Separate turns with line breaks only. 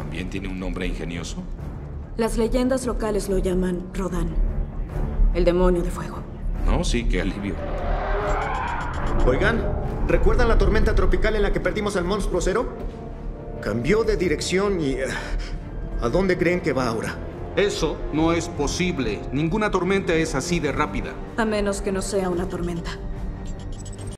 ¿También tiene un nombre ingenioso?
Las leyendas locales lo llaman Rodan, el demonio de fuego.
No, sí, qué alivio.
Oigan, ¿recuerdan la tormenta tropical en la que perdimos al monstruo Cero? Cambió de dirección y... ¿a dónde creen que va ahora?
Eso no es posible. Ninguna tormenta es así de rápida.
A menos que no sea una tormenta.